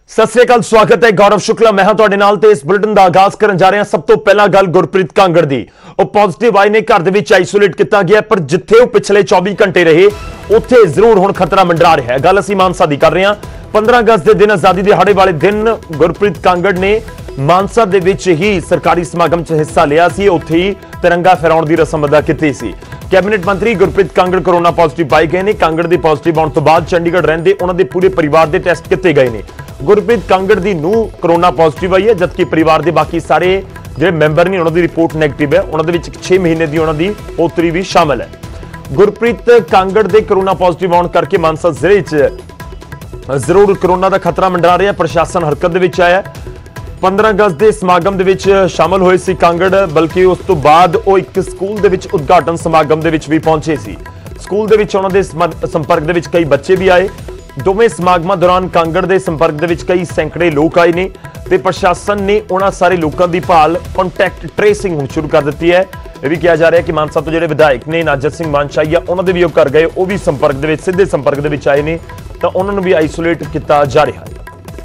सत श्री अकाल, स्वागत है। गौरव शुक्ला मैं तुहाडे नाल ते इस बुलेटिन का आगाज करन जा रहे हैं। सब तो पहला गल गुरप्रीत कांगड़ दी। वो पॉजिटिव आए ने, घर दे विच आइसोलेट किया गया, पर जिथे वो पिछले 24 घंटे रहे उत्थे जरूर हुण खतरा मंडरा रहा है। गल असीं मानसा दी कर रहे हैं। 15 अगस्त के दिन आजादी दिहाड़े वाले दिन गुरप्रीत कांगड़ ने मानसा दे विच ही सरकारी समागम च हिस्सा लिया सी। उत्थे ही तिरंगा फहराउण दी रस्म अदा कीती सी। कैबिनेट मंत्री गुरप्रीत कांगड़ कोरोना पॉजिटिव पाए गए ने। कांगड़ दे पॉजिटिव आउण तो बाद चंडीगढ़ रहिंदे उन्हां दे पूरे परिवार दे टेस्ट किए गए ने। गुरप्रीत कांगड़ दी नूंह कोरोना पॉजिटिव आई है, जबकि परिवार के बाकी सारे जो मैंबर ने उन्होंने रिपोर्ट नैगेटिव है। उन्होंने 6 महीने की उन्होंने पोतरी भी शामिल है। गुरप्रीत कांगड़ के कोरोना पॉजिटिव आने करके मानसा जिले च जरूर कोरोना का खतरा मंडरा रहा है। प्रशासन हरकत दे आया। 15 अगस्त के समागम के शामिल होए सी कांगड़, बल्कि उस तो बाद वो एक स्कूल के उद्घाटन समागम के भी पहुंचे सी। स्कूल के उन्होंने संपर्क के कई बच्चे भी आए। दोवें समागमां दौरान कांगड़ के संपर्क के कई सैकड़े लोग आए ने ते प्रशासन ने उन्होंने सारे लोगों की भाल कॉन्टैक्ट ट्रेसिंग हुण शुरू कर दी है। यह भी कहा जा रहा है कि मानसा तो जो विधायक ने नाजर सिंह मानशाही उन्होंने भी घर गए, वो भी संपर्क के सीधे संपर्क के आए ने, तो उन्होंने भी आइसोलेट किया जा रहा है।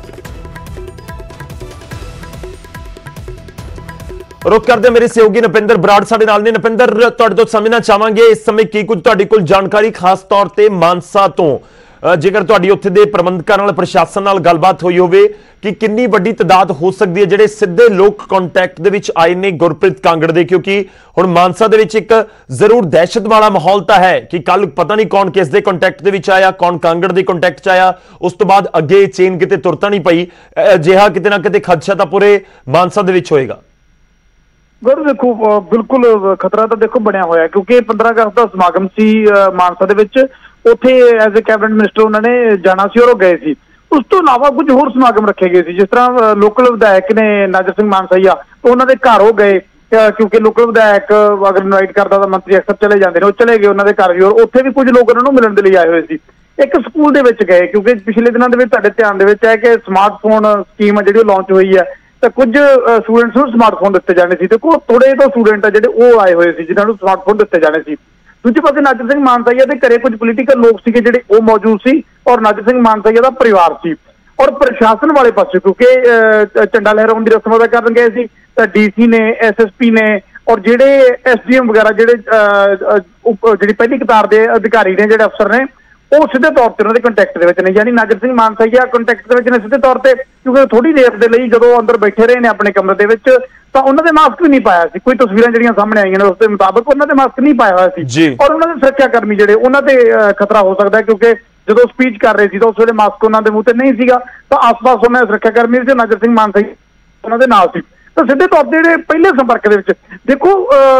रुख करते मेरे सहयोगी नपिंदर बराड़ साडे नाल ने। नपिंदर, तुहाडे तो समझना चाहांगे इस समय की कुछ तुहाडी कोल जानकारी खास तौर ते मानसा तो जेकर तुहाडी उत्थे दे प्रबंधकां नाल प्रशासन नाल गलबात होई होवे कि कितनी वड्डी तादाद हो सकती है जिहड़े सीधे लोग कॉन्टैक्ट दे विच आए ने गुरप्रीत कांगड़ दे, क्योंकि हुण मानसा दे विच एक जरूर दहशत वाला माहौल तो है कि कल पता नहीं कौन किस दे कॉन्टैक्ट दे विच आया, कौन कांगड़ दे कॉन्टैक्ट च आया, उस तो बाद अगे चेन किते तुरता नहीं पई। अजिहा किते ना किते खदशा तां पूरे मानसा दे विच होएगा। गुर देखो बिल्कुल खतरा तो देखो बनया होया, क्योंकि 15 अगस्त का समागम सी मानसा दे विच, उत्थे एज ए कैबिनेट मिनिस्टर उन्होंने जाना सी और वो गए सी। उस तो इलावा कुछ होर समागम रखे गए सी, जिस तरह लोकल विधायक ने नाजर सिंह मानसाही तो उन्होंने घर हो गए, क्योंकि लोकल विधायक अगर इनवाइट करता तो मंत्री अक्सर चले जाते हैं, वो चले गए उन्होंने घर भी, और उत्थे भी कुछ लोग उन्होंने मिलने के लिए आए हुए सी। एक स्कूल दे विच गए, क्योंकि पिछले दिनों के तुहाडे ध्यान दे विच है कि स्मार्टफोन स्कीम है जिहड़ी लॉन्च हुई है, तो कुछ स्टूडेंट्स को स्मार्टफोन दिते जाने सी। देखो थोड़े तो स्टूडेंट है जिहड़े आए हुए सी जिन्होंने स्मार्टफोन दिते जाने सी। दूजे पासे नाजर सिंह मानसाही के घरे कुछ पोलीटिकल लोग सी जिहड़े वो मौजूद सी, और नाजर सिंह मानसाही का परिवार सी। और प्रशासन वाले पासे क्योंकि झंडा लहराउण दी रस्म अदा करन गए सी, तो डीसी ने, SSP ने और जिहड़े SDM वगैरह जिहड़ी पहली कतार के अधिकारी ने, जिहड़े अफसर ने, वो सीधे तौर पर उन्होंने कंटैक्ट के नहीं, यानी नाजर सिंह मानसाही कंटैक्ट के सीधे तौर पर, क्योंकि थोड़ी देर के लिए जो अंदर बैठे रहे ने अपने कमरे के, तो उन्होंने मास्क भी नहीं पाया सी। कोई तस्वीरें जिहड़ियां सामने आईयां ने उसके मुताबिक उन्होंने मास्क नहीं पाया हुआ सी, और उन्होंने सुरक्षा कर्मी जिहड़े उन्होंने खतरा हो सकता है, क्योंकि जो स्पीच कर रहे थे तो उस वे मास्क उन्होंने मुंह से नहीं सीगा, तो आस पास उन्होंने सुरक्षा कर्मी से नाजर सिंह मानसाही उन्होंने नाल सी। तो सीधे तौर पर जिहड़े पहले संपर्क के देखो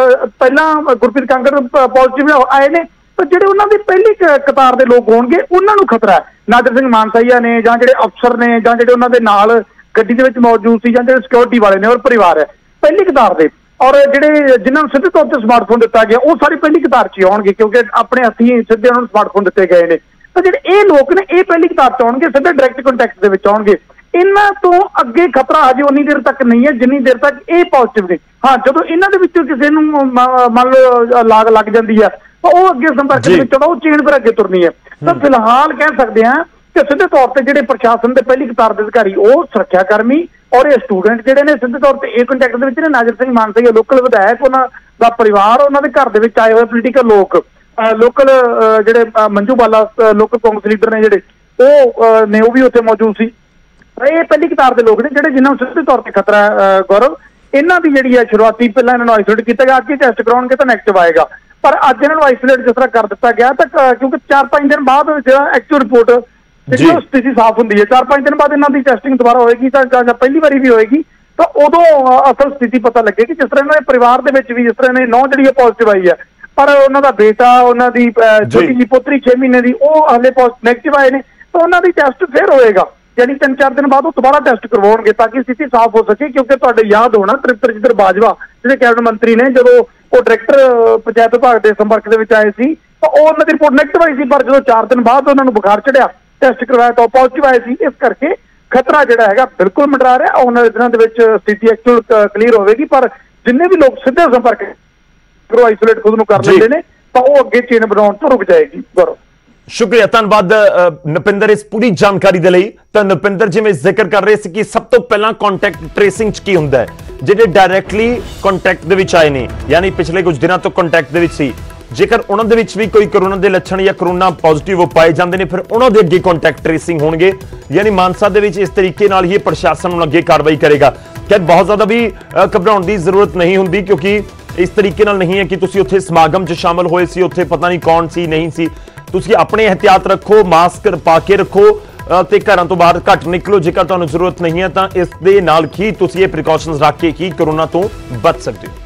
पहला गुरप्रीत कांगड़ पॉजिटिव आए ने, तो जिहड़े उन्होंने पहली कतार के लोग होणगे उन्होंने खतरा है। नाजर सिंह मानसाही ने जां जिहड़े अफसर ने जां जिहड़े उन्होंने नाल गड्डी दे विच मौजूद सी जां जिहड़े सिक्योरिटी वाले ने और परिवार है पहली कतार के, और जिहड़े जिन्होंने सीधे तौर पर स्मार्टफोन दिता गया वो सारी पहली कतार च आउणगे, क्योंकि अपने हत्थीं सीधे उन्होंने स्मार्टफोन दिते गए ने। तो जिहड़े ये लोग ने ये पहली कतार च आउणगे, सीधे डायरैक्ट कंटैक्ट दे विच आउणगे। इन्हां तो अगे खतरा अजे उन्नी देर तक नहीं है जिन्नी देर तक ये पॉजिटिव ने। हाँ, जो इन्हां दे विचों किसी नूं मान लो लाग लग जाती है तो वो अगे संपर्क दे विच वो चेन पर अगे तुरनी है। तो फिलहाल कह सकते हैं कि सीधे तौर पर जिहड़े प्रशासन के पहली कतार के अधिकारी वो सुरक्षा कर्मी और ये स्टूडेंट जिहड़े ने सीधे तौर पर एक कंटैक्ट दे विच ने। नाजर सिंह मानसाही लोकल विधायक, उन्हां दा परिवार, उन्हां दे घर दे विच आए हुए पोलीटिकल लोग, लोकल जिहड़े मंजू बाला लोकल कांग्रेस लीडर ने जिहड़े वो ने वो भी उत्थे मौजूद सी। ये पहली कतार के लोग ने जिहड़े जिन्हां नूं सीधे तौर पर खतरा है। गौरव, इन्हां दी जिहड़ी है शुरुआती पहलां इन्हां नूं आइसोलेट किया गया, अगे टेस्ट कराउणगे तो नैगेटिव आएगा, पर अज इन्हां नूं आइसोलेट जिस तरह कर दिता गया तो क्योंकि 4-5 दिन बाद एक्चुअल रिपोर्ट स्थिति साफ होंगी है, 4-5 दिन बाद इन्हों की टेस्टिंग दोबारा होगी, तो पहली बारी भी होगी, तो उदों असल स्थिति पता लगेगी। जिस तरह इन्होंने परिवार के भी जिस तरह इन्हें नौ जी पॉजिटिव आई है, पर उन्होंने बेटा, उन्होंने छोटी जी पुत्री 6 महीने की वो हले नैगेटिव आए हैं, तो उन्होंने टेस्ट फिर होएगा, यानी 3-4 दिन बाद वो दोबारा टेस्ट करवाएंगे ताकि स्थिति साफ हो सके। क्योंकि तुहाडे याद होना त्रिपिंदर बाजवा जिहड़े कैबिनेट मंत्री ने, जो वो डायरैक्टर पंचायत विभाग के संपर्क के आए सी, तो उन्होंने रिपोर्ट नैगेटिव आई सी, पर जो 4 दिन बाद उन्होंने बुखार चढ़िया, टेस्ट करवाया तो पॉजिटिव आए सी। इस करके खतरा जिहड़ा हैगा बिल्कुल मंडरा रहा है। आने वाले दिनों के स्थिति एक्चुअल क्लीयर होगी, पर जिन्ने भी लोग सीधे संपर्क आइसोलेट खुद को कर लेते हैं तो वो अगे चेन बनाने तो रुक जाएगी। गौरव शुक्रिया धन्यवाद नपिंदर इस पूरी जानकारी दे लई। तो नपिंदर जिवें जिक्र कर रहे सी कि सब तो पहला कॉन्टैक्ट ट्रेसिंग च की हुंदा है, ਜਿਹੜੇ डायरैक्टली कॉन्टैक्ट ਦੇ ਵਿੱਚ ਆਏ ਨੇ यानी पिछले कुछ दिनों तो कॉन्टैक्ट ਦੇ ਵਿੱਚ ਸੀ, जेकर ਉਹਨਾਂ ਦੇ ਵਿੱਚ ਵੀ ਕੋਈ कोरोना ਦੇ ਲੱਛਣ ਜਾਂ कोरोना पॉजिटिव ਪਾਏ ਜਾਂਦੇ ਨੇ ਫਿਰ ਉਹਨਾਂ ਦੇ ਅੱਗੇ कॉन्टैक्ट ट्रेसिंग ਹੋਣਗੇ। यानी मानसा ਦੇ ਵਿੱਚ ਇਸ ਤਰੀਕੇ ਨਾਲ ਹੀ ਪ੍ਰਸ਼ਾਸਨ ਨੂੰ ਅੱਗੇ ਕਾਰਵਾਈ ਕਰੇਗਾ। खैर बहुत ज्यादा भी घबराउण ਦੀ ਜ਼ਰੂਰਤ नहीं ਹੁੰਦੀ क्योंकि इस तरीके ਨਾਲ नहीं है कि ਤੁਸੀਂ ਉੱਥੇ ਸਮਾਗਮ 'ਚ ਸ਼ਾਮਲ ਹੋਏ ਸੀ, ਉੱਥੇ ਪਤਾ नहीं कौन ਸੀ नहीं ਸੀ। ਤੁਸੀਂ ਆਪਣੇ एहतियात रखो, मास्क पा के रखो ਤੇ ਘਰਾਂ ਤੋਂ ਬਾਹਰ ਘੱਟ ਨਿਕਲੋ। ਜੇਕਰ ਤੁਹਾਨੂੰ ਜ਼ਰੂਰਤ ਨਹੀਂ ਹੈ ਤਾਂ ਇਸ ਦੇ ਨਾਲ ਹੀ ਤੁਸੀਂ ਇਹ ਪ੍ਰੀਕਾਸ਼ਨਸ ਰੱਖ ਕੇ ਹੀ ਕੋਰੋਨਾ ਤੋਂ ਬਚ ਸਕਦੇ ਹੋ।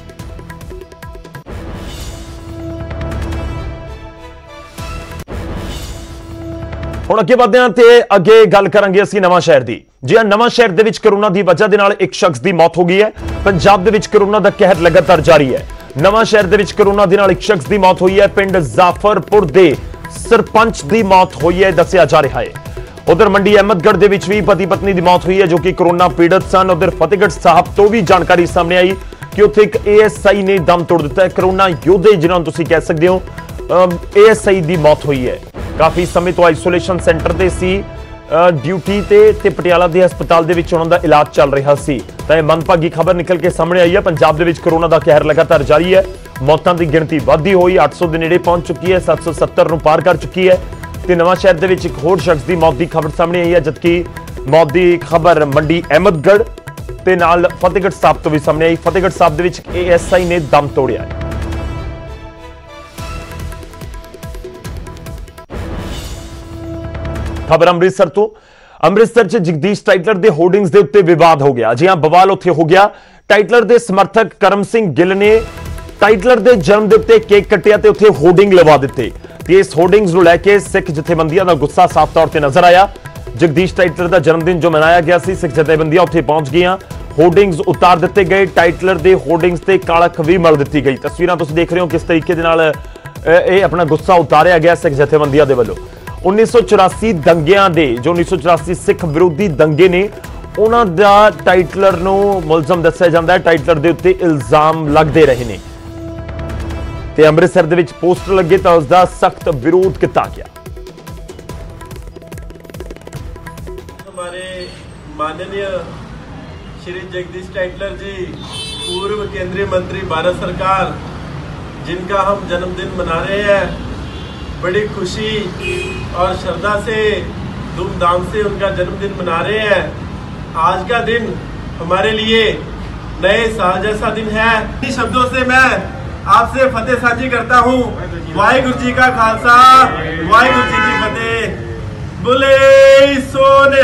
ਹੁਣ ਅੱਗੇ ਵਧਦੇ ਹਾਂ ਤੇ ਅੱਗੇ ਗੱਲ ਕਰਾਂਗੇ ਅਸੀਂ ਨਵਾਂ ਸ਼ਹਿਰ ਦੀ। ਜੀ ਹਾਂ, ਨਵਾਂ ਸ਼ਹਿਰ ਦੇ ਵਿੱਚ ਕੋਰੋਨਾ ਦੀ ਵਜ੍ਹਾ ਦੇ ਨਾਲ ਇੱਕ ਸ਼ਖਸ ਦੀ ਮੌਤ ਹੋ ਗਈ ਹੈ। ਪੰਜਾਬ ਦੇ ਵਿੱਚ ਕੋਰੋਨਾ ਦਾ ਕਹਿਰ ਲਗਾਤਾਰ ਜਾਰੀ ਹੈ। ਨਵਾਂ ਸ਼ਹਿਰ ਦੇ ਵਿੱਚ ਕੋਰੋਨਾ ਦੇ ਨਾਲ ਇੱਕ ਸ਼ਖਸ ਦੀ ਮੌਤ ਹੋਈ ਹੈ। ਪਿੰਡ ਜ਼ਾਫਰਪੁਰ ਦੇ ਸਰਪੰਚ ਦੀ ਮੌਤ ਹੋਈ ਹੈ ਦੱਸਿਆ ਜਾ ਰਿਹਾ ਹੈ। उधर मंडी अहमदगढ़ ਦੇ ਵਿੱਚ ਵੀ ਪਤੀ ਪਤਨੀ ਦੀ ਮੌਤ ਹੋਈ ਹੈ ਜੋ ਕਿ कोरोना पीड़ित ਸਨ। उधर फतेहगढ़ साहब ਤੋਂ ਵੀ ਜਾਣਕਾਰੀ ਸਾਹਮਣੇ ਆਈ ਕਿ ਉੱਥੇ ਇੱਕ ASI ਨੇ ਦਮ ਤੋੜ ਦਿੱਤਾ ਹੈ। कोरोना योद्धे ਜਿਨ੍ਹਾਂ ਨੂੰ ਤੁਸੀਂ ਕਹਿ ਸਕਦੇ ਹੋ ASI ਦੀ ਮੌਤ ਹੋਈ ਹੈ। ਕਾਫੀ ਸਮੇਂ ਤੋਂ ਆਈਸੋਲੇਸ਼ਨ ਸੈਂਟਰ ਤੇ ਸੀ ਡਿਊਟੀ ਤੇ ਪਟਿਆਲਾ ਦੇ ਹਸਪਤਾਲ ਦੇ ਵਿੱਚ ਉਹਨਾਂ ਦਾ ਇਲਾਜ ਚੱਲ ਰਿਹਾ ਸੀ। ਤਾਂ ਇਹ ਮੰਦਭਾਗੀ ਖਬਰ ਨਿਕਲ ਕੇ ਸਾਹਮਣੇ ਆਈ ਹੈ। ਪੰਜਾਬ ਦੇ ਵਿੱਚ ਕੋਰੋਨਾ ਦਾ ਕਹਿਰ ਲਗਾਤਾਰ ਜਾਰੀ ਹੈ। ਮੌਤਾਂ ਦੀ ਗਿਣਤੀ ਵਧਦੀ ਹੋਈ 800 ਦੇ ਨੇੜੇ ਪਹੁੰਚ ਚੁੱਕੀ ਹੈ, 770 ਨੂੰ ਪਾਰ ਕਰ ਚੁੱਕੀ ਹੈ। ਤੇ ਨਵਾਂ ਸ਼ਹਿਰ ਦੇ ਵਿੱਚ ਇੱਕ ਹੋਰ ਸ਼ਖਸ ਦੀ ਮੌਤ ਦੀ ਖਬਰ ਸਾਹਮਣੇ ਆਈ ਹੈ ਜਦਕਿ ਮੌਤ ਦੀ ਖਬਰ ਮੰਡੀ ਅਹਿਮਦਗੜ੍ਹ ਤੇ ਨਾਲ ਫਤਿਹਗੜ੍ਹ ਸਾਹਿਬ ਤੋਂ ਵੀ ਸਾਹਮਣੇ ਆਈ। ਫਤਿਹਗੜ੍ਹ ਸਾਹਿਬ ਦੇ ਵਿੱਚ ASI ਨੇ ਦਮ ਤੋੜਿਆ ਹੈ। ਖਬਰ ਅੰਮ੍ਰਿਤਸਰ ਤੋਂ। ਅੰਮ੍ਰਿਤਸਰ 'ਚ ਜਗਦੀਸ਼ ਟਾਈਟਲਰ ਦੇ ਹੋਰਡਿੰਗਸ ਦੇ ਉੱਤੇ ਵਿਵਾਦ ਹੋ ਗਿਆ। ਜੀ ਹਾਂ, ਬਵਾਲ ਉੱਥੇ ਹੋ ਗਿਆ। ਟਾਈਟਲਰ ਦੇ ਸਮਰਥਕ ਕਰਮ ਸਿੰਘ ਗਿੱਲ ਨੇ ਟਾਈਟਲਰ ਦੇ ਜਨਮ ਦੇ ਉੱਤੇ ਕੇਕ ਕੱਟਿਆ ਤੇ ਉੱਥੇ ਹੋਰਡਿੰਗ ਲਵਾ ਦਿੱਤੇ ਤੇ ਇਸ ਹੋਰਡਿੰਗਸ ਨੂੰ ਲੈ ਕੇ ਸਿੱਖ ਜਥੇਬੰਦੀਆਂ ਦਾ ਗੁੱਸਾ ਸਾਫ਼ ਤੌਰ ਤੇ ਨਜ਼ਰ ਆਇਆ। ਜਗਦੀਸ਼ ਟਾਈਟਲਰ ਦਾ ਜਨਮ ਦਿਨ ਜੋ ਮਨਾਇਆ ਗਿਆ ਸੀ, ਸਿੱਖ ਜਥੇਬੰਦੀਆਂ ਉੱਥੇ ਪਹੁੰਚ ਗਈਆਂ, ਹੋਰਡਿੰਗਸ ਉਤਾਰ ਦਿੱਤੇ ਗਏ। ਟਾਈਟਲਰ ਦੇ ਹੋਰਡਿੰਗਸ ਤੇ ਕਾਲਖ ਵੀ ਮਲ ਦਿੱਤੀ ਗਈ। ਤਸਵੀਰਾਂ ਤੁਸੀਂ ਦੇਖ ਰਹੇ ਹੋ ਕਿਸ ਤਰੀਕੇ ਦੇ ਨਾਲ ਇਹ ਆਪਣਾ ਗੁੱਸਾ ਉਤਾਰਿਆ ਗਿਆ ਸਿੱਖ ਜਥੇਬੰਦੀਆਂ ਦੇ ਵੱਲੋਂ। 1984 ਦੰਗਿਆਂ ਦੇ ਜੋ 1984 ਸਿੱਖ ਵਿਰੋਧੀ ਦੰਗੇ ਨੇ ਉਹਨਾਂ ਦਾ ਟਾਈਟਲਰ ਨੂੰ ਮੁਲਜ਼ਮ ਦੱਸਿਆ ਜਾਂਦਾ ਹੈ। ਟਾਈਟਲਰ ਦੇ ਉੱਤੇ ਇਲਜ਼ਾਮ ਲੱਗਦੇ ਰਹੇ ਨੇ ਤੇ ਅੰਮ੍ਰਿਤਸਰ ਦੇ ਵਿੱਚ ਪੋਸਟਰ ਲੱਗੇ ਤਾਂ ਉਸ ਦਾ ਸਖਤ ਵਿਰੋਧ ਕੀਤਾ ਗਿਆ। हमारे माननीय श्री जगदीश टाइटलर जी, पूर्व केंद्रीय मंत्री भारत सरकार, जिनका हम जन्मदिन मना रहे हैं, बड़ी खुशी और श्रद्धा से धूमधाम से उनका जन्मदिन मना रहे हैं। आज का दिन हमारे लिए नए साल जैसा दिन है। इन शब्दों से मैं आपसे फतेह साझी करता हूँ। वाहिगुरु जी का खालसा, वाहिगुरु जी की फतेह। बोले सोने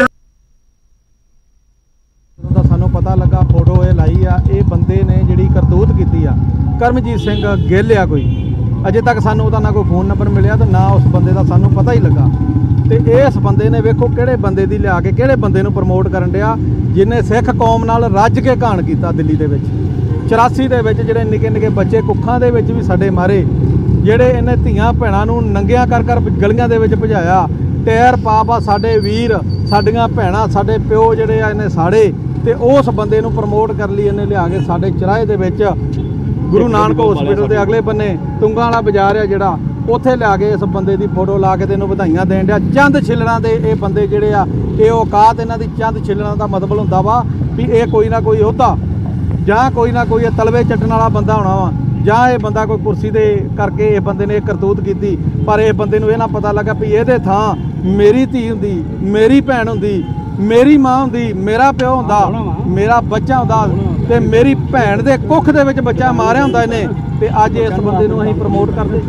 ਸਾਨੂੰ ਪਤਾ ਲੱਗਾ ਫੋਟੋ ਇਹ ਲਾਈ ਆ, ਇਹ ਬੰਦੇ ਨੇ ਜਿਹੜੀ ਕਰਤੂਤ ਕੀਤੀ ਆ ਕਰਮਜੀਤ ਸਿੰਘ ਗਿੱਲ ਆ ਕੋਈ। ਅਜੇ ਤੱਕ ਸਾਨੂੰ ਉਹਦਾ ਨਾ ਕੋਈ ਫੋਨ ਨੰਬਰ ਮਿਲਿਆ ਤੇ ਨਾ ਉਸ ਬੰਦੇ ਦਾ ਸਾਨੂੰ ਪਤਾ ਹੀ ਲੱਗਾ। ਤੇ ਇਸ ਬੰਦੇ ਨੇ ਵੇਖੋ ਕਿਹੜੇ ਬੰਦੇ ਦੀ ਲਿਆ ਕੇ ਕਿਹੜੇ ਬੰਦੇ ਨੂੰ ਪ੍ਰਮੋਟ ਕਰਨ ਡਿਆ ਜਿਹਨੇ ਸਿੱਖ ਕੌਮ ਨਾਲ ਰੱਜ ਕੇ ਘਾਣ ਕੀਤਾ ਦਿੱਲੀ ਦੇ ਵਿੱਚ। 84 ਦੇ ਵਿੱਚ ਜਿਹੜੇ ਨਿੱਕੇ ਨਿੱਕੇ ਬੱਚੇ ਕੁੱਖਾਂ ਦੇ ਵਿੱਚ ਵੀ ਸਾਡੇ ਮਾਰੇ, ਜਿਹੜੇ ਇਹਨੇ ਧੀਆਂ ਭੈਣਾਂ ਨੂੰ ਨੰਗਿਆਂ ਕਰ ਕਰ ਗਲੀਆਂ ਦੇ ਵਿੱਚ ਭਜਾਇਆ, ਟਾਇਰ ਪਾ ਪਾ ਸਾਡੇ ਵੀਰ ਸਾਡੀਆਂ ਭੈਣਾਂ ਸਾਡੇ ਪਿਓ ਜਿਹੜੇ ਆ ਇਹਨੇ ਸਾੜੇ। ਤੇ ਉਸ ਬੰਦੇ ਨੂੰ ਪ੍ਰਮੋਟ ਕਰਨ ਲਈ ਇਹਨੇ ਲਿਆ ਕੇ ਸਾਡੇ ਚਰਾਹੇ ਦੇ ਵਿੱਚ ਗੁਰੂ ਨਾਨਕ ਹਸਪੀਟਲ ਦੇ ਅਗਲੇ ਬੰਨੇ ਤੁੰਗਾ ਵਾਲਾ ਬਾਜ਼ਾਰ ਆ ਜਿਹੜਾ, ਉੱਥੇ ਲਿਆ ਕੇ ਇਸ ਬੰਦੇ ਦੀ ਫੋਟੋ ਲਾ ਕੇ ਤੇ ਇਹਨੂੰ ਵਧਾਈਆਂ ਦੇਣ ਡਿਆ। ਚੰਦ ਛਿੱਲਣਾ ਦੇ ਇਹ ਬੰਦੇ ਜਿਹੜੇ ਆ, ਇਹ ਔਕਾਤ ਇਹਨਾਂ ਦੀ ਚੰਦ ਛਿੱਲਣਾ ਦਾ ਮਤਲਬ ਹੁੰਦਾ ਵਾ ਵੀ ਇਹ ਕੋਈ ਨਾ ਕੋਈ ਅਹੁਦਾ ਜਾਂ ਕੋਈ ਨਾ ਕੋਈ ਤਲਵੇ ਚੱਟਣ ਵਾਲਾ ਬੰਦਾ ਹੋਣਾ ਵਾ, ਜਾਂ ਇਹ ਬੰਦਾ ਕੋਈ ਕੁਰਸੀ ਦੇ ਕਰਕੇ ਇਹ ਬੰਦੇ ਨੇ ਇਹ ਕਰਤੂਤ ਕੀਤੀ। ਪਰ ਇਹ ਬੰਦੇ ਨੂੰ ਇਹ ਨਾ ਪਤਾ ਲੱਗਾ ਵੀ ਇਹਦੇ ਥਾਂ ਮੇਰੀ ਧੀ ਹੁੰਦੀ, ਮੇਰੀ ਭੈਣ ਹੁੰਦੀ, ਮੇਰੀ ਮਾਂ ਹੁੰਦੀ, ਮੇਰਾ ਪਿਓ ਹੁੰਦਾ, ਮੇਰਾ ਬੱਚਾ ਹੁੰਦਾ ਤੇ ਮੇਰੀ ਭੈਣ ਦੇ ਕੁੱਖ ਦੇ ਵਿੱਚ ਬੱਚਾ ਮਾਰਿਆ ਹੁੰਦਾ ਇਹਨੇ। ਤੇ ਅੱਜ ਇਸ ਬੰਦੇ ਨੂੰ ਅਸੀਂ ਪ੍ਰਮੋਟ ਕਰਦੇ।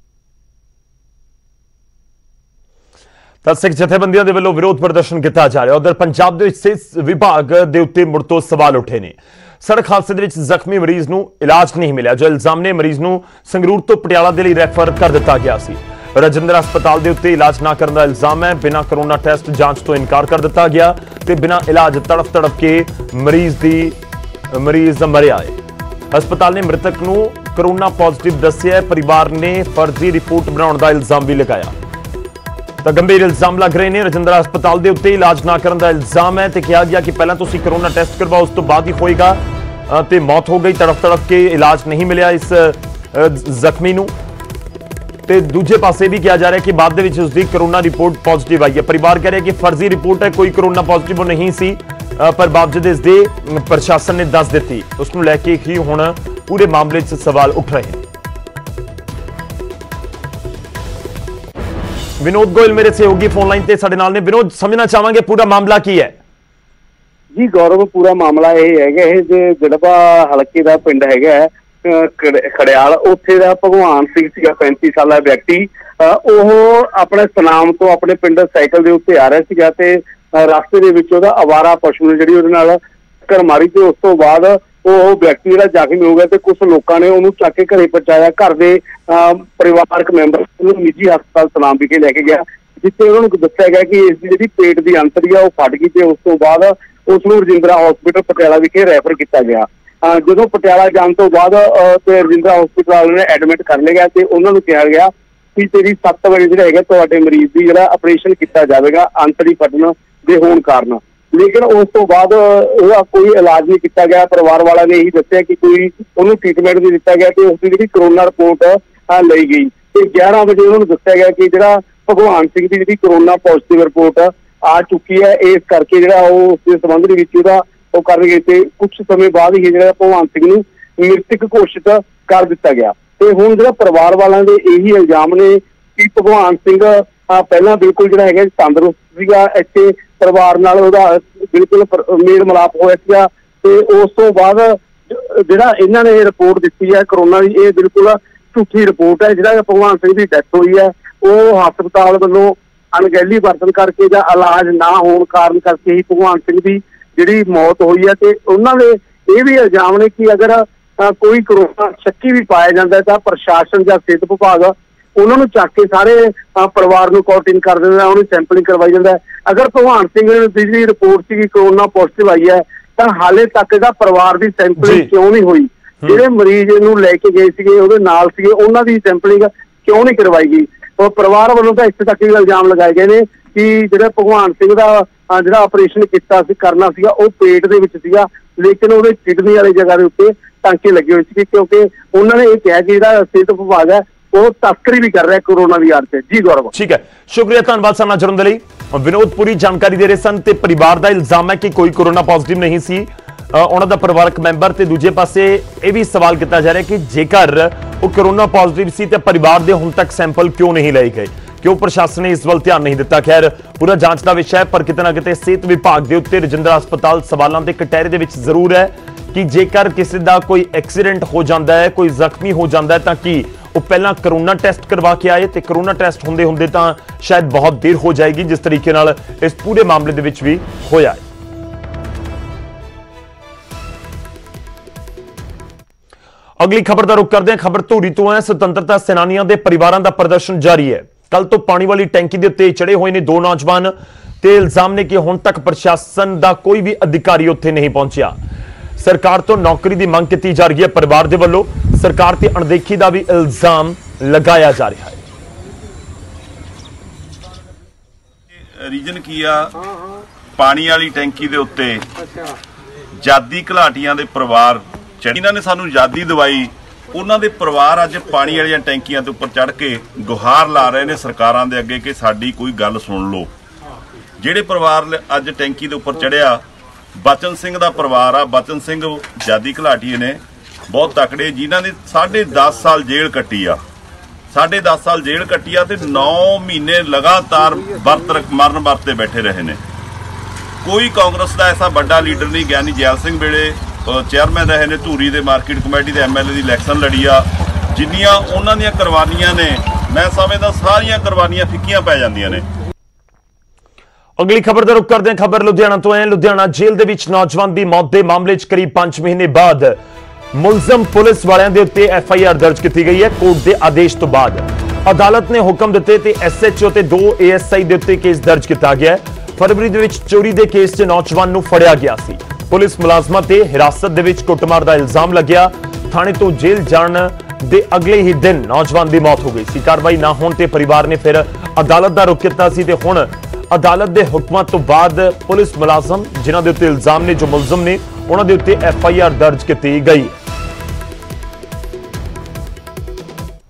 ਤਾਂ ਸਿੱਖ ਜਥੇਬੰਦੀਆਂ ਦੇ ਵੱਲੋਂ ਵਿਰੋਧ ਪ੍ਰਦਰਸ਼ਨ ਕੀਤਾ ਜਾ ਰਿਹਾ। ਉਧਰ ਪੰਜਾਬ ਦੇ ਵਿੱਚ ਸਿਹਤ ਵਿਭਾਗ ਦੇ ਉੱਤੇ ਮੁੜ ਤੋਂ ਸਵਾਲ ਉੱਠੇ ਨੇ। ਸੜਕ ਹਾਦਸੇ ਦੇ ਵਿੱਚ ਜ਼ਖਮੀ ਮਰੀਜ਼ ਨੂੰ ਇਲਾਜ ਨਹੀਂ ਮਿਲਿਆ। ਜੋ ਇਲਜ਼ਾਮ ਨੇ ਮਰੀਜ਼ ਨੂੰ ਸੰਗਰੂਰ ਤੋਂ ਪਟਿਆਲਾ ਦੇ ਲਈ ਰੈਫਰ ਕਰ ਦਿੱਤਾ ਗਿਆ ਸੀ। ਰਜਿੰਦਰ ਹਸਪਤਾਲ ਦੇ ਉੱਤੇ ਇਲਾਜ ਨਾ ਕਰਨ ਦਾ ਇਲਜ਼ਾਮ ਹੈ। ਬਿਨਾਂ ਕੋਰੋਨਾ ਟੈਸਟ ਜਾਂਚ ਤੋਂ ਇਨਕਾਰ ਕਰ ਦਿੱਤਾ ਗਿਆ ਤੇ ਬਿਨਾਂ ਇਲਾਜ ਤੜਫ ਕੇ ਮਰੀਜ਼ ਮਰਿਆ ਹੈ। ਹਸਪਤਾਲ ਨੇ ਮ੍ਰਿਤਕ ਨੂੰ ਕੋਰੋਨਾ ਪੋਜ਼ਿਟਿਵ ਦੱਸਿਆ। ਪਰਿਵਾਰ ਨੇ ਫਰਜ਼ੀ ਰਿਪੋਰਟ ਬਣਾਉਣ ਦਾ ਇਲਜ਼ਾਮ ਵੀ ਲਗਾਇਆ। ਤਾਂ ਗੰਭੀਰ ਇਲਜ਼ਾਮ ਲੱਗ ਰਹੇ ਨੇ। ਰਜਿੰਦਰ ਹਸਪਤਾਲ ਦੇ ਉੱਤੇ ਇਲਾਜ ਨਾ ਕਰਨ ਦਾ ਇਲਜ਼ਾਮ ਹੈ ਤੇ ਕਿਹਾ ਗਿਆ ਕਿ ਪਹਿਲਾਂ ਤੁਸੀਂ ਕੋਰੋਨਾ ਟੈਸਟ ਕਰਵਾਓ, ਉਸ ਤੋਂ ਬਾਅਦ ਹੀ ਹੋਏਗਾ। ਤੇ ਮੌਤ ਹੋ ਗਈ। ਤੜਫ ਕੇ ਇਲਾਜ ਨਹੀਂ ਮਿਲਿਆ ਇਸ ਜ਼ਖਮੀ ਨੂੰ। ਤੇ ਦੂਜੇ ਪਾਸੇ ਵੀ ਕਿਹਾ ਜਾ ਰਿਹਾ ਕਿ ਬਾਅਦ ਦੇ ਵਿੱਚ ਉਸਦੀ ਕਰੋਨਾ ਰਿਪੋਰਟ ਪੋਜ਼ਿਟਿਵ ਆਈ ਹੈ। ਪਰਿਵਾਰ ਕਹਿ ਰਿਹਾ ਕਿ ਫਰਜ਼ੀ ਰਿਪੋਰਟ ਹੈ, ਕੋਈ ਕਰੋਨਾ ਪੋਜ਼ਿਟਿਵ ਨਹੀਂ ਸੀ, ਪਰ ਬਾਵਜੂਦ ਇਸ ਦੇ ਪ੍ਰਸ਼ਾਸਨ ਨੇ ਦੱਸ ਦਿੱਤੀ। ਉਸ ਨੂੰ ਲੈ ਕੇ ਹੀ ਹੁਣ ਪੂਰੇ ਮਾਮਲੇ 'ਚ ਸਵਾਲ ਉੱਠ ਰਹੇ ਹਨ। विनोद गोयल मेरे सहयोगी फोन लाइन ते साडे नाल ने। विनोद, समझना चाहांगे पूरा मामला की है? जी गौरव, पूरा मामला यह है जो जड़बा हलके का पिंड है खड़ियाल, उत्थे दा भगवान सिंह सीगा 35 साला व्यक्ति। अपने सनाम तो अपने पिंड साइकिल के उत्ते आ रहा सीगा ते रास्ते दे विच ओहदा आवारा पशु ने जिहड़ी ओहदे नाल टक्कर मारी ते उस तो बाद ਉਹ ਵਿਅਕਤੀ ਜਿਹੜਾ ਜ਼ਖਮੀ ਹੋ ਗਿਆ ਤੇ ਕੁਝ ਲੋਕਾਂ ਨੇ ਉਹਨੂੰ ਚੱਕ ਕੇ ਘਰੇ ਪਹੁੰਚਾਇਆ। ਘਰ ਦੇ ਪਰਿਵਾਰਕ ਮੈਂਬਰ ਉਹਨੂੰ ਨਿੱਜੀ ਹਸਪਤਾਲ ਸਨਾਮ ਵਿਖੇ ਲੈ ਕੇ ਗਿਆ, ਜਿੱਥੇ ਉਹਨਾਂ ਨੂੰ ਦੱਸਿਆ ਗਿਆ ਕਿ ਇਸ ਦੀ ਜਿਹੜੀ ਪੇਟ ਦੀ ਅੰਤੜੀ ਆ ਉਹ ਫਟ ਗਈ ਤੇ ਉਸ ਤੋਂ ਬਾਅਦ ਉਸ ਨੂੰ ਰਜਿੰਦਰਾ ਹਸਪੀਟਲ ਪਟਿਆਲਾ ਵਿਖੇ ਰੈਫਰ ਕੀਤਾ ਗਿਆ। ਜਦੋਂ ਪਟਿਆਲਾ ਜਾਣ ਤੋਂ ਬਾਅਦ ਤੇ ਰਜਿੰਦਰਾ ਹਸਪੀਟਲ ਵਾਲਿਆਂ ਨੇ ਐਡਮਿਟ ਕਰ ਲਿਆ ਗਿਆ ਤੇ ਉਹਨਾਂ ਨੂੰ ਕਿਹਾ ਗਿਆ ਕਿ ਤੇਰੀ 7 ਵਜੇ ਜਿਹੜਾ ਹੈਗਾ ਤੁਹਾਡੇ ਮਰੀਜ਼ ਦੀ ਜਿਹੜਾ ਆਪਰੇਸ਼ਨ ਕੀਤਾ ਜਾਵੇਗਾ ਅੰਤੜੀ ਫਟਣ ਦੇ ਹੋਣ ਕਾਰਨ। लेकिन उस तो बाद कोई इलाज नहीं किया गया। परिवार वालों ने यही दसिया कि कोई उन्होंने ट्रीटमेंट नहीं दिता गया तो उसकी जी करोना रिपोर्ट ली गई तो 11 बजे उन्होंने दसिया गया कि जो भगवान सिंह की जी करोना पॉजिटिव रिपोर्ट आ चुकी है, इस करके जो उसके संबंध में कर गए थे। कुछ समय बाद ही जो भगवान सिंह को मृतक घोषित कर दिता गया। तो हुण जो परिवार वालों के यही इल्जाम ने कि भगवान सिंह पहला बिल्कुल जो है तंदुरुस्त सीगा, इत्थे परिवार नाल ओहदा बिल्कुल मेल मिलाप होया सीगा ते उस तो बाद जिहड़ा इन्हां ने रिपोर्ट दित्ती है करोना की, ये बिल्कुल झूठी रिपोर्ट है। जिहड़ा भगवान सिंह की डैथ हुई है वो हस्पताल वालों अणगहली बरतन करके या इलाज ना होने कारण करके ही भगवान सिंह की जिहड़ी मौत हुई है। तो उन्होंने ये भी इल्जाम ने कि अगर कोई करोना शक्की भी पाया जाता है तो प्रशासन या सेहत विभाग उन्होंने चक के सारे परिवार को क्वारंटीन कर देना, उन्हें सैंपलिंग करवाई जाता है। अगर भगवान सिंह की जी रिपोर्ट से कोरोना पॉजिटिव आई है तो हाले तक इहदा परिवार की सैंपलिंग क्यों नहीं हुई? जिहड़े मरीज नूं लैके गए सीगे उहदे नाल सीगे उन्हां दी सैंपलिंग क्यों नहीं करवाई गई? और परिवार वालों तो इत्थे तक इल्जाम लगाए गए ने कि जिहड़ा भगवान सिंह का जिहड़ा ऑपरेशन किया करना सीगा वो पेट दे विच सीगा, लेकिन उहदे किडनी वाली जगह के उत्ते टांके लगे हुए थे, क्योंकि उन्होंने ये कहा कि जिहड़ा सेहत विभाग है वो तस्करी भी कर रहा है कोरोना की आड़ से। जी गौरव, ठीक है, शुक्रिया, धन्यवाद साडे नाल जुड़न दे लई। विनोद पूरी जानकारी दे रहे सन ते परिवार का इल्जाम है कि कोई कोरोना पॉजिटिव नहीं सी उन्हां दा परिवारक मैंबर ते दूजे पासे यह भी सवाल किया जा रहा है कि जेकर वो कोरोना पॉजिटिव सी ते परिवार दे हुण तक सैंपल क्यों नहीं लए गए, क्यों प्रशासन ने इस वल ध्यान नहीं दिता। खैर पूरा जांच का विषय है, पर किते ना किते सेहत विभाग के उत्ते रजिंद्रा हस्पताल सवालों के कटहरे दे विच जरूर है कि जेकर किसी का कोई एक्सीडेंट हो जाता है, कोई जख्मी हो जाता है, ताकि वो पहला करोना टेस्ट करवा के आए तो करोना टेस्ट होंदे होंदे तां शायद बहुत देर हो जाएगी, जिस तरीके नाल इस पूरे मामले दे विच भी होया है। अगली खबर का रुख करते हैं। खबर धूरी तो है। स्वतंत्रता सेनानियों के परिवारों का प्रदर्शन जारी है। कल तो पानी वाली टैंकी के उत्ते चढ़े हुए ने 2 नौजवान ते इल्जाम ने कि हुण तक प्रशासन का कोई भी अधिकारी उत्थे नहीं पहुंचा। सरकार तो नौकरी की मांग की जा रही है। परिवार के वलों सरकार की अणदेखी का भी इल्जाम लगाया जा रहा है। रीजन की आ पानी वाली टैंकी के उत्ते जादी घलाटियां दे परिवार जिन्हां ने सानू जादी दवाई, उन्हां दे परिवार अज पानी वाली टैंकियां के उपर चढ़ के गुहार ला रहे हैं सरकारां दे अगे कि साडी कोई गल सुन लो। जिहड़े परिवार अज टैंकी के उपर चढ़िया बचन सिंह का परिवार आ। बचन सिंह जादी घलाटी ने बहुत तकड़े, जिन्हों ने 10.5 साल जेल कट्टी आ। 10.5 साल जेल कट्टी आ ते 9 महीने लगातार मरण वरते बैठे रहे ने। कोई कांग्रेस का ऐसा बड़ा लीडर नहीं, ज्ञानी जैल सिंह वेले चेयरमैन रहे ने, धूरी दे मार्केट कमेटी के MLA की इलैक्शन लड़ी आ। जिन्नियां उन्हां दीयां कुर्बानियां ने, मैं समझदा सारियां कुर्बानियां फिक्कियां पै जांदियां ने। अगली खबर का रुख करते हैं। खबर लुधियाना तो है। लुधियाना जेल दे विच नौजवान की मौत के मामले च करीब 5 महीने बाद मुलजम पुलिस वालियां दे उत्ते FIR दर्ज की गई है। कोर्ट के आदेश तो बाद अदालत ने हुक्म दिते ते SHO ते 2 ASI दे उत्ते केस दर्ज किया गया है। फरवरी दे विच चोरी के केस च नौजवान नूं फड़िया गया सी। पुलिस मुलाजमां ते हिरासत दे विच कुटमार का इल्जाम लग्या। थाने तो जेल जाण दे अगले ही दिन नौजवान की मौत हो गई सी। कार्रवाई ना होने ते परिवार ने फिर अदालत का रुख किया सी ते हुण अदालत के हुक्मां तो बाद पुलिस मुलाजम जिन्हां दे उत्ते इल्जाम ने, जो मुलजम ने, उन्हां दे उत्ते FIR दर्ज की गई। मुलजम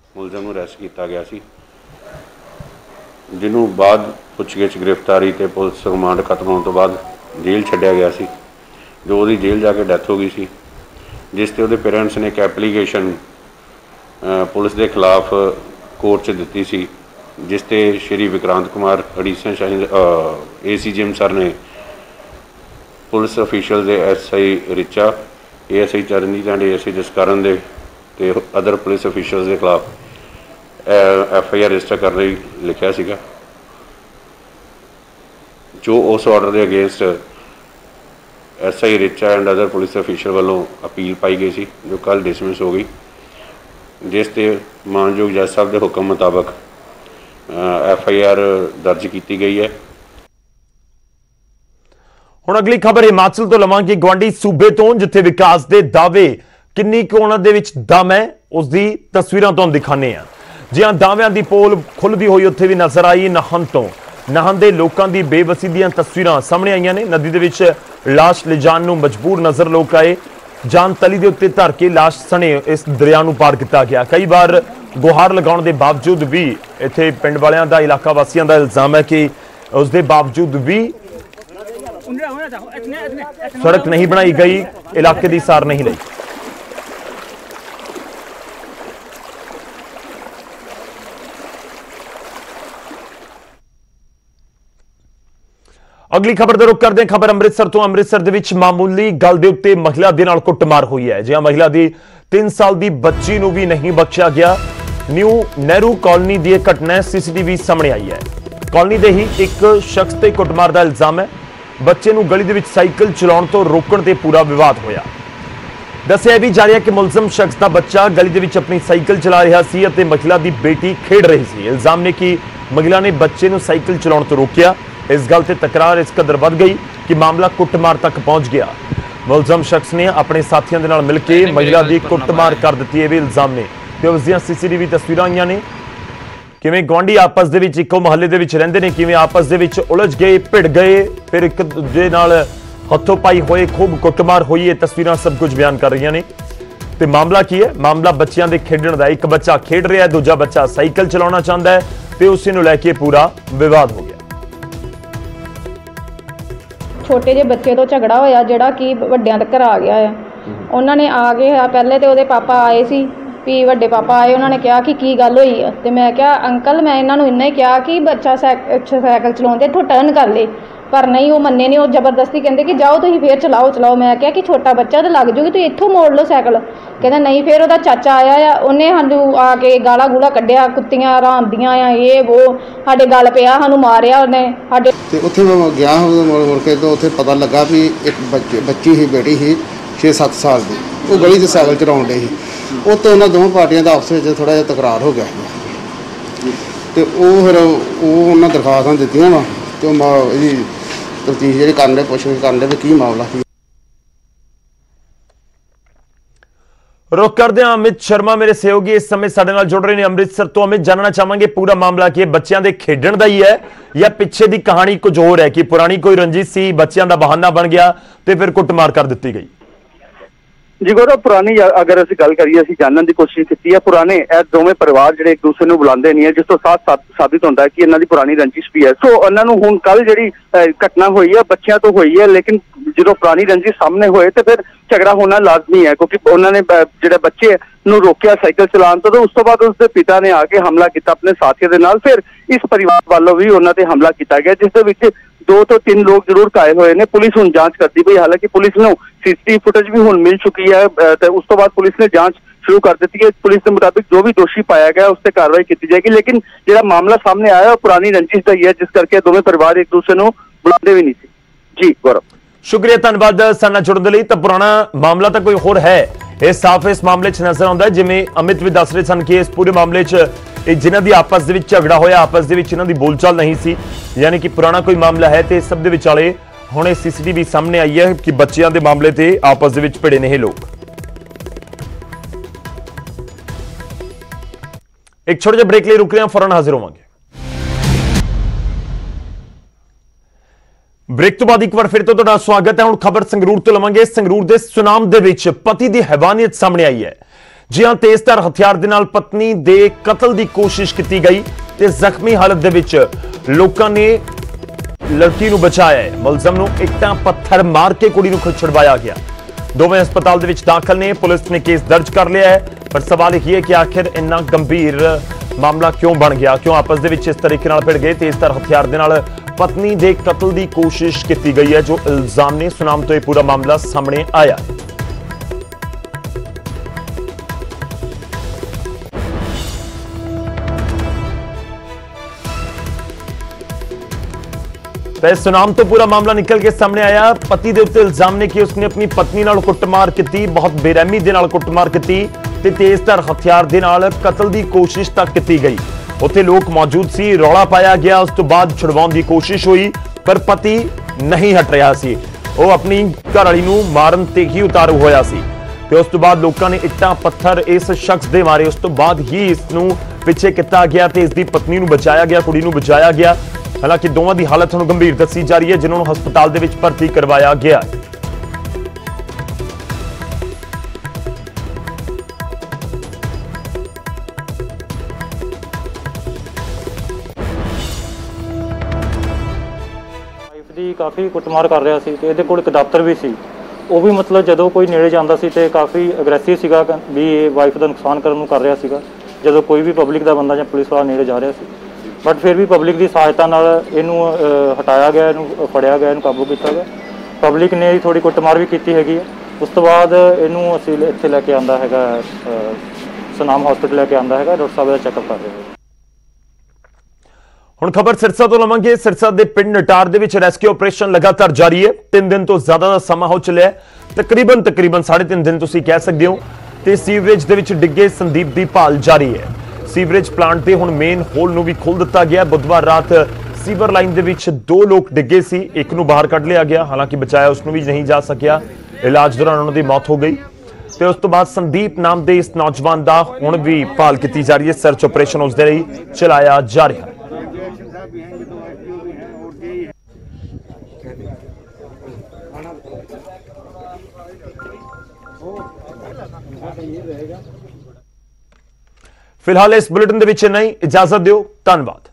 ਉਹਨੂੰ ਅਰੈਸਟ ਕੀਤਾ ਗਿਆ ਸੀ, ਜਿਹਨੂੰ ਬਾਅਦ ਪੁੱਛਗਿੱਛ ਗ੍ਰਿਫਤਾਰੀ ਤੇ ਪੁਲਿਸ ਰਿਮਾਂਡ ਖਤਮ ਹੋਣ ਤੋਂ ਬਾਅਦ ਜੇਲ੍ਹ ਛੱਡਿਆ ਗਿਆ ਸੀ। ਜੋ ਉਹਦੀ ਜੇਲ੍ਹ ਜਾ ਕੇ ਡੈਥ ਹੋ ਗਈ ਸੀ, ਜਿਸ ਤੇ ਉਹਦੇ ਪੇਰੈਂਟਸ ਨੇ ਇੱਕ ਐਪਲੀਕੇਸ਼ਨ ਪੁਲਿਸ ਦੇ ਖਿਲਾਫ ਕੋਰਟ 'ਚ ਦਿੱਤੀ ਸੀ, ਜਿਸ ਤੇ ਸ਼੍ਰੀ ਵਿਕਰਾਂਤ ਕੁਮਾਰ ਐਡੀਸ਼ਨਲ ਸ਼ਾਹੀ ACGM ਸਰ ਨੇ ਪੁਲਿਸ ਅਫੀਸ਼ੀਅਲ ਦੇ SI Richa, ASI Charanjeet and ASI Jaskaran ਦੇ ਤੇ ਅਦਰ ਪੁਲਿਸ ਅਫੀਸ਼ੀਅਲਸ ਦੇ ਖਿਲਾਫ FIR ਰਜਿਸਟਰ ਕਰਨ ਲਈ ਲਿਖਿਆ ਸੀਗਾ, ਜੋ ਉਸ ਆਰਡਰ ਦੇ against SI Richa and other police official ਵੱਲੋਂ ਅਪੀਲ ਪਾਈ ਗਈ ਸੀ, ਜੋ ਕੱਲ੍ਹ ਡਿਸਮਿਸ ਹੋ ਗਈ, ਜਿਸ ਤੇ ਮਾਨਯੋਗ ਜੱਜ ਸਾਹਿਬ ਦੇ ਹੁਕਮ ਮੁਤਾਬਕ FIR ਦਰਜ ਕੀਤੀ ਗਈ ਹੈ। ਹੁਣ ਅਗਲੀ ਖਬਰ ਹਿਮਾਚਲ ਤੋਂ ਲਵਾਂਗੇ, ਗਵਾਂਢੀ ਸੂਬੇ ਤੋਂ, ਜਿੱਥੇ ਵਿਕਾਸ ਦੇ ਦਾਅਵੇ ਕਿੰਨੀ ਕੁ ਉਹਨਾਂ ਦੇ ਵਿੱਚ ਦਮ ਹੈ ਉਸ ਦੀ ਤਸਵੀਰਾਂ ਤੁਹਾਨੂੰ ਦਿਖਾਣੇ ਆ। ਜੀ ਹਾਂ, ਦਾਅਵਿਆਂ ਦੀ ਪੋਲ ਖੁੱਲਦੀ ਹੋਈ ਉੱਥੇ ਵੀ ਨਜ਼ਰ ਆਈ। ਨਹਾਉਂਦੇ ਲੋਕਾਂ ਦੀ ਬੇਵਸੀ ਦੀਆਂ ਤਸਵੀਰਾਂ ਸਾਹਮਣੇ ਆਈਆਂ ਨੇ। ਨਦੀ ਦੇ ਵਿੱਚ ਲਾਸ਼ ਲਿਜਾਣ ਨੂੰ ਮਜਬੂਰ ਨਜ਼ਰ ਲੋਕ ਆਏ। ਜਾਨ ਤਲੀ ਦੇ ਉੱਤੇ ਧਰ ਕੇ ਲਾਸ਼ ਸਣੇ ਇਸ ਦਰਿਆ ਨੂੰ ਪਾਰ ਕੀਤਾ ਗਿਆ। ਕਈ ਵਾਰ ਗੁਹਾਰ ਲਗਾਉਣ ਦੇ ਬਾਵਜੂਦ ਵੀ ਇੱਥੇ ਪਿੰਡ ਵਾਲਿਆਂ ਦਾ, ਇਲਾਕਾ ਵਾਸੀਆਂ ਦਾ ਇਲਜ਼ਾਮ ਹੈ ਕਿ ਉਸ ਦੇ ਬਾਵਜੂਦ ਵੀ ਸੜਕ ਨਹੀਂ ਬਣਾਈ ਗਈ, ਇਲਾਕੇ ਦੀ ਸਾਰ ਨਹੀਂ ਲਈ। ਅਗਲੀ ਖਬਰ ਦਾ ਰੁਖ ਕਰਦੇ ਹਾਂ। ਖਬਰ ਅੰਮ੍ਰਿਤਸਰ ਤੋਂ। ਅੰਮ੍ਰਿਤਸਰ ਦੇ ਵਿੱਚ ਮਾਮੂਲੀ ਗੱਲ ਦੇ ਉੱਤੇ ਮਹਿਲਾ ਦੇ ਨਾਲ ਕੁੱਟਮਾਰ ਹੋਈ ਹੈ। ਜਿਹਾਂ ਮਹਿਲਾ ਦੀ 3 ਸਾਲ ਦੀ ਬੱਚੀ ਨੂੰ ਵੀ ਨਹੀਂ ਬਖਸ਼ਿਆ ਗਿਆ। ਨਿਊ ਨਹਿਰੂ ਕਾਲੋਨੀ ਦੀ ਇਹ ਘਟਨਾ CCTV ਸਾਹਮਣੇ ਆਈ ਹੈ। ਕਾਲੋਨੀ ਦੇ ਹੀ ਇੱਕ ਸ਼ਖਸ ਤੇ ਕੁੱਟਮਾਰ ਦਾ ਇਲਜ਼ਾਮ ਹੈ। ਬੱਚੇ ਨੂੰ ਗਲੀ ਦੇ ਵਿੱਚ ਸਾਈਕਲ ਚਲਾਉਣ ਤੋਂ ਰੋਕਣ ਤੇ ਪੂਰਾ ਵਿਵਾਦ ਹੋਇਆ। ਦੱਸਿਆ ਵੀ ਜਾ ਰਿਹਾ ਕਿ ਮੁਲਜ਼ਮ ਸ਼ਖਸ ਦਾ ਬੱਚਾ ਗਲੀ ਦੇ ਵਿੱਚ ਆਪਣੀ ਸਾਈਕਲ ਚਲਾ ਰਿਹਾ ਸੀ ਅਤੇ ਮਹਿਲਾ ਦੀ ਬੇਟੀ ਖੇਡ ਰਹੀ ਸੀ। ਇਲਜ਼ਾਮ ਨੇ ਕਿ ਮਹਿਲਾ ਨੇ ਬੱਚੇ ਨੂੰ ਸਾਈਕਲ ਚਲਾਉਣ ਤੋਂ ਰੋਕਿਆ। ਇਸ ਗੱਲ ਤੇ ਤਕਰਾਰ ਇਸ ਕਦਰ ਵੱਧ ਗਈ ਕਿ ਮਾਮਲਾ ਕੁੱਟਮਾਰ ਤੱਕ ਪਹੁੰਚ ਗਿਆ। ਮੁਲਜ਼ਮ ਸ਼ਖਸ ਨੇ ਆਪਣੇ ਸਾਥੀਆਂ ਦੇ ਨਾਲ ਮਿਲ ਕੇ ਮਹਿਲਾ ਦੀ ਕੁੱਟਮਾਰ ਕਰ ਦਿੱਤੀ, ਇਹ ਵੀ ਇਲਜ਼ਾਮ ਨੇ। ਤੇ ਉਸ ਦੀਆਂ CCTV ਤਸਵੀਰਾਂ ਆਈਆਂ ਨੇ, ਕਿਵੇਂ ਗੁਆਂਢੀ ਆਪਸ ਦੇ ਵਿੱਚ ਇੱਕੋ ਮੁਹੱਲੇ ਦੇ ਵਿੱਚ ਰਹਿੰਦੇ ਨੇ, ਕਿਵੇਂ ਆਪਸ ਦੇ ਵਿੱਚ ਉਲਝ ਗਏ, ਭਿੜ ਗਏ, ਫਿਰ ਇੱਕ ਦੂਜੇ ਨਾਲ ਹੱਥੋਂ ਪਾਈ ਹੋਏ, ਖੂਬ ਕੁੱਟਮਾਰ ਹੋਈ। ਇਹ ਤਸਵੀਰਾਂ ਸਭ ਕੁਝ ਬਿਆਨ ਕਰ ਰਹੀਆਂ ਨੇ। ਤੇ ਮਾਮਲਾ ਕੀ ਹੈ? ਮਾਮਲਾ ਬੱਚਿਆਂ ਦੇ ਖੇਡਣ ਦਾ। ਇੱਕ ਬੱਚਾ ਖੇਡ ਰਿਹਾ ਹੈ, ਦੂਜਾ ਬੱਚਾ ਸਾਈਕਲ ਚਲਾਉਣਾ ਚਾਹੁੰਦਾ ਹੈ ਤੇ ਉਸੇ ਨੂੰ ਲੈ ਕੇ ਪੂਰਾ ਵਿਵਾਦ ਹੋ ਗਿਆ। ਛੋਟੇ ਜਿਹੇ ਬੱਚੇ ਤੋਂ ਝਗੜਾ ਹੋਇਆ, ਜਿਹੜਾ ਕਿ ਵੱਡਿਆਂ ਤੱਕ ਆ ਗਿਆ ਆ। ਉਹਨਾਂ ਨੇ ਆ ਕੇ ਪਹਿਲੇ ਤੇ ਉਹਦੇ ਪਾਪਾ ਆਏ ਸੀ, ਵੀ ਵੱਡੇ ਪਾਪਾ ਆਏ, ਉਹਨਾਂ ਨੇ ਕਿਹਾ ਕਿ ਕੀ ਗੱਲ ਹੋਈ ਆ। ਤੇ ਮੈਂ ਕਿਹਾ ਅੰਕਲ, ਮੈਂ ਇਹਨਾਂ ਨੂੰ ਇੰਨਾ ਹੀ ਕਿਹਾ ਕਿ ਬੱਚਾ ਸਾਈਕਲ ਚਲਾਉਂਦੇ ਇੱਥੋਂ ਟਰਨ ਕਰ ਲੇ, ਪਰ ਨਹੀਂ, ਉਹ ਮੰਨੇ ਨਹੀਂ। ਉਹ ਜ਼ਬਰਦਸਤੀ ਕਹਿੰਦੇ ਕਿ ਜਾਓ ਤੁਸੀਂ ਫੇਰ ਚਲਾਓ। ਮੈਂ ਕਿਹਾ ਕਿ ਛੋਟਾ ਬੱਚਾ ਤਾਂ ਲੱਗ ਜੂਗੀ, ਤੁਸੀਂ ਇੱਥੋਂ ਮੋੜ ਲਓ ਸਾਈਕਲ। ਕਹਿੰਦਾ ਨਹੀਂ। ਫਿਰ ਉਹਦਾ ਚਾਚਾ ਆਇਆ ਆ, ਉਹਨੇ ਸਾਨੂੰ ਆ ਕੇ ਗਾਲਾਂ ਗੂਲਾ ਕੱਢਿਆ, ਕੁੱਤੀਆਂ ਹਰਾਮਦੀਆਂ ਆ, ਇਹ ਉਹ ਸਾਡੇ ਗੱਲ ਪਿਆ, ਸਾਨੂੰ ਮਾਰਿਆ ਉਹਨੇ ਸਾਡੇ। ਤੇ ਉੱਥੇ ਮੈਂ ਗਿਆ ਮੁੜ ਕੇ, ਤਾਂ ਉੱਥੇ ਪਤਾ ਲੱਗਾ ਵੀ ਇੱਕ ਬੱਚੀ ਸੀ, ਬੇਟੀ ਸੀ 6-7 ਸਾਲ ਦੀ, ਉਹ ਗਲੀ 'ਚ ਸਾਈਕਲ ਚਲਾਉਣ ਡਈ ਸੀ। ਉਹ ਤੋਂ ਉਹਨਾਂ ਦੋਵਾਂ ਪਾਰਟੀਆਂ ਦਾ ਆਪਸ ਵਿੱਚ ਥੋੜ੍ਹਾ ਜਿਹਾ ਤਕਰਾਰ ਹੋ ਗਿਆ ਤੇ ਉਹ ਫਿਰ ਉਹਨਾਂ ਦਰਖਾਸਤਾਂ ਦਿੱਤੀਆਂ ਵਾ ਤੇ ਉਹ ਇਹਦੀ ਤਫਤੀਸ਼ ਜਿਹੜੀ ਕਰਨ ਦੇ, ਪੁੱਛ ਕਰਨ ਦੇ ਵੀ ਕੀ ਮਾਮਲਾ ਸੀ। ਰੁਕ ਕਰਦੇ ਹਾਂ। ਅਮਿਤ ਸ਼ਰਮਾ ਮੇਰੇ ਸਹਿਯੋਗੀ ਇਸ ਸਮੇਂ ਸਾਡੇ ਨਾਲ ਜੁੜ ਰਹੇ ਨੇ ਅੰਮ੍ਰਿਤਸਰ ਤੋਂ। ਅਮਿਤ, ਜਾਣਨਾ ਚਾਹਾਂਗੇ ਪੂਰਾ ਮਾਮਲਾ ਕੀ ਹੈ? ਬੱਚਿਆਂ ਦੇ ਖੇਡਣ ਦਾ ਹੀ ਹੈ ਜਾਂ ਪਿੱਛੇ ਦੀ ਕਹਾਣੀ ਕੁਝ ਹੋਰ ਹੈ, ਕਿ ਪੁਰਾਣੀ ਕੋਈ ਰੰਜਿਸ਼ ਸੀ, ਬੱਚਿਆਂ ਦਾ ਬਹਾਨਾ ਬਣ ਗਿਆ ਤੇ ਫਿਰ ਕੁੱਟਮਾਰ ਕਰ ਦਿੱਤੀ ਗਈ? ਜੀ ਗੌਰਵ, ਪੁਰਾਣੀ ਅਗਰ ਅਸੀਂ ਗੱਲ ਕਰੀਏ, ਅਸੀਂ ਜਾਣਨ ਦੀ ਕੋਸ਼ਿਸ਼ ਕੀਤੀ ਹੈ। ਪੁਰਾਣੇ ਇਹ ਦੋਵੇਂ ਪਰਿਵਾਰ ਜਿਹੜੇ ਇੱਕ ਦੂਸਰੇ ਨੂੰ ਬੁਲਾਉਂਦੇ ਨਹੀਂ ਹੈ, ਜਿਸ ਤੋਂ ਸਾਬਿਤ ਹੁੰਦਾ ਹੈ ਕਿ ਇਹਨਾਂ ਦੀ ਪੁਰਾਣੀ ਰੰਜਿਸ਼ ਵੀ ਹੈ। ਸੋ ਇਹਨਾਂ ਨੂੰ ਹੁਣ ਕੱਲ ਜਿਹੜੀ ਘਟਨਾ ਹੋਈ ਹੈ ਬੱਚਿਆਂ ਤੋਂ ਹੋਈ ਹੈ, ਲੇਕਿਨ ਜਦੋਂ ਪੁਰਾਣੀ ਰੰਜਿਸ਼ ਸਾਹਮਣੇ ਹੋਏ ਤੇ ਫਿਰ ਝਗੜਾ ਹੋਣਾ ਲਾਜ਼ਮੀ ਹੈ, ਕਿਉਂਕਿ ਉਹਨਾਂ ਨੇ ਜਿਹੜੇ ਬੱਚੇ ਨੂੰ ਰੋਕਿਆ ਸਾਈਕਲ ਚਲਾਉਣ ਤੋਂ। ਉਸ ਤੋਂ ਬਾਅਦ ਉਸਦੇ ਪਿਤਾ ਨੇ ਆ ਕੇ ਹਮਲਾ ਕੀਤਾ ਆਪਣੇ ਸਾਥੀਆਂ ਦੇ ਨਾਲ। ਫਿਰ ਇਸ ਪਰਿਵਾਰ ਵੱਲੋਂ ਵੀ ਉਹਨਾਂ ਤੇ ਹਮਲਾ ਕੀਤਾ ਗਿਆ, ਜਿਸ ਦੇ ਵਿੱਚ 2 ਤੋਂ 3 ਲੋਕ ਜ਼ਰੂਰ ਘਾਇਲ ਹੋਏ ਨੇ। ਪੁਲਿਸ ਹੁਣ ਜਾਂਚ ਕਰਦੀ ਪਈ, ਹਾਲਾਂਕਿ ਪੁਲਿਸ ਨੂੰ CCTV ਫੁਟੇਜ ਵੀ ਹੁਣ ਮਿਲ ਚੁੱਕੀ ਹੈ ਤੇ ਉਸ ਤੋਂ ਬਾਅਦ ਪੁਲਿਸ ਨੇ ਜਾਂਚ ਸ਼ੁਰੂ ਕਰ ਦਿੱਤੀ ਹੈ। ਪੁਲਿਸ ਦੇ ਮੁਤਾਬਿਕ ਜੋ ਵੀ ਦੋਸ਼ੀ ਪਾਇਆ ਗਿਆ ਉਸ ਤੇ ਕਾਰਵਾਈ ਕੀਤੀ ਜਾਏਗੀ, ਲੇਕਿਨ ਜਿਹੜਾ ਮਾਮਲਾ ਸਾਹਮਣੇ ਆਇਆ ਉਹ ਪੁਰਾਣੀ ਰੰਜਿਸ਼ ਦਾ ਹੀ ਹੈ, ਜਿਸ ਕਰਕੇ ਦੋਵੇਂ ਪਰਿਵਾਰ ਇੱਕ ਦੂਸਰੇ ਨੂੰ ਬੁਲਾਉਂਦੇ ਵੀ ਨਹੀਂ ਸੀ। ਜੀ ਗੌਰਵ, ਸ਼ੁਕਰੀਆ, ਧੰਨਵਾਦ ਸਾਡੇ ਨਾਲ ਜੁੜਨ ਦੇ ਲਈ। ਤਾਂ ਪੁਰਾਣਾ ਮਾਮਲਾ ਤਾਂ ਕੋਈ ਹੋਰ ਹੈ, ਇਹ ਸਾਫ਼ ਇਸ ਮਾਮਲੇ 'ਚ ਨਜ਼ਰ ਆਉਂਦਾ ਹੈ। ਜਿਵੇਂ ਅਮਿਤ ਵੀ ਦੱਸ ਰਹੇ ਸਨ ਕਿ ਇਸ ਪੂਰੇ ਮਾਮਲੇ 'ਚ ਇਹ ਜਿਨ੍ਹਾਂ ਦੀ ਆਪਸ ਦੇ ਵਿੱਚ ਝਗੜਾ ਹੋਇਆ, ਆਪਸ ਦੇ ਵਿੱਚ ਇਹਨਾਂ ਦੀ ਬੋਲਚਾਲ ਨਹੀਂ ਸੀ, ਯਾਨੀ ਕਿ ਪੁਰਾਣਾ ਕੋਈ ਮਾਮਲਾ ਹੈ। ਤੇ ਸਭ ਦੇ ਵਿਚਾਲੇ ਹੁਣ ਇਹ CCTV ਸਾਹਮਣੇ ਆਈ ਹੈ ਕਿ ਬੱਚਿਆਂ ਦੇ ਮਾਮਲੇ ਤੇ ਆਪਸ ਦੇ ਵਿੱਚ ਭਿੜੇ ਨੇ ਇਹ ਲੋਕ। ਇੱਕ ਛੋਟੇ ਜਿਹੇ ਬ੍ਰੇਕ ਲਈ ਰੁਕ ਰਹੇ ਹਾਂ, ਫੌਰਨ ਹਾਜ਼ਰ ਹੋਵਾਂਗੇ। ਬ੍ਰੇਕ ਤੋਂ ਬਾਅਦ ਇੱਕ ਵਾਰ ਫਿਰ ਤੋਂ ਤੁਹਾਡਾ ਸਵਾਗਤ ਹੈ। ਹੁਣ ਖਬਰ ਸੰਗਰੂਰ ਤੋਂ ਲਵਾਂਗੇ। ਸੰਗਰੂਰ ਦੇ ਸੁਨਾਮ ਦੇ ਵਿੱਚ ਪਤੀ ਦੀ ਹੈਵਾਨੀਅਤ ਸਾਹਮਣੇ ਆਈ ਹੈ। जी हां, तेजधार हथियार दे नाल पत्नी दे कतल की कोशिश की गई ते जख्मी हालत दे विच लोकां ने लड़की नूं बचाया है। मुलजम नूं इट्टां पत्थर मार के कुड़ी नूं छुड़वाया गया। दोवें हस्पताल दे विच दाखल ने। पुलिस ने केस दर्ज कर लिया है, पर सवाल यह है कि आखिर इन्ना गंभीर मामला क्यों बन गया, क्यों आपस दे विच इस तरीके नाल भिड़ गए। तेजधार हथियार दे नाल पत्नी दे कतल की कोशिश की गई है जो इल्जाम ने। सुनाम तो यह पूरा मामला सामने आया। सुनाम तो पूरा मामला निकल के सामने आया। पति दे उत्ते इल्जाम ने कि उसने अपनी पत्नी नाल कुੱਟਮਾਰ की, बहुत बेरहमी दे नाल कुੱਟਮਾਰ की ते तेजधार हथियार दे नाल कतल की कोशिश तक की गई। उत्थे लोग मौजूद सी, रौला पाया गया। उस तो बाद छुड़वाउण की कोशिश हुई, पर पति नहीं हट रहा सी। वो अपनी घरवाली नूं मारन ते ही उतारू होया सी ते उस तो बाद लोगों ने इट्टां पत्थर इस शख्स दे मारे। उस तो बाद ही इसनूं पिछे किया गया ते इसकी पत्नी नूं बचाया गया, कुड़ी नूं बचाया गया। हालांकि दोवां की हालत हुण गंभीर दसी जा रही है, जिन्होंने हस्पताल दे विच भर्ती करवाया गया। ਵਾਈਫ ਦੀ ਕਾਫੀ ਕੁੱਟਮਾਰ ਕਰ ਰਿਹਾ ਸੀ ਤੇ ਇਹਦੇ ਕੋਲ ਇੱਕ ਦਫ਼ਤਰ ਵੀ ਸੀ। ਉਹ ਵੀ ਮਤਲਬ ਜਦੋਂ ਕੋਈ ਨੇੜੇ ਜਾਂਦਾ ਸੀ ਤੇ ਕਾਫੀ ਅਗਰੈਸਿਵ ਸੀਗਾ ਵੀ ਇਹ ਵਾਈਫ ਦਾ ਨੁਕਸਾਨ ਕਰਨ ਨੂੰ ਕਰ ਰਿਹਾ ਸੀਗਾ, ਜਦੋਂ ਕੋਈ ਵੀ ਪਬਲਿਕ ਦਾ ਬੰਦਾ ਜਾਂ ਪੁਲਿਸ ਵਾਲਾ ਨੇੜੇ ਜਾ ਰਿਹਾ ਸੀ। बट फिर भी पब्लिक की सहायता नाल इनू हटाया गया, इनू फड़िया गया, इनू काबू किया गया। पब्लिक ने थोड़ी कुੱਟਮਾਰ भी की हैगी है। उस तो बाद इनू असीं इत्थे लैके आंदा हैगा, सुनाम हॉस्पिटल लैके आंदा हैगा, डॉक्टर साहब दा चैकअप कर रहे हैं। हुण खबर सिरसा तो लवांगे। सिरसा के पिंड नटार दे विच रेस्क्यू ऑपरेशन लगातार जारी है। 3 दिन तो ज्यादा का समा हो चलिया है, तकरीबन 3.5 दिन तुसीं कह सकते हो। ते सीवरेज दे विच डिगे संदीप की भाल जारी है। सीवरेज प्लांट के हुण मेन होल नूं भी खोल दिता गया। बुधवार रात सीवर लाइन दे विच 2 लोग डिगे सी, एक नूं बाहर कढ लिया गया, हालांकि बचाया उसनूं भी नहीं जा सकिया। इलाज दौरान उन्हां दी मौत हो गई ते उस तो बाद संदीप नाम दे इस नौजवान दा हुण भी भाल की जा रही है। सर्च ऑपरेशन उसदे लई चलाया जा रहा है। फिलहाल इस बुलेटिन दे विच नहीं, इजाजत दिओ, धन्यवाद।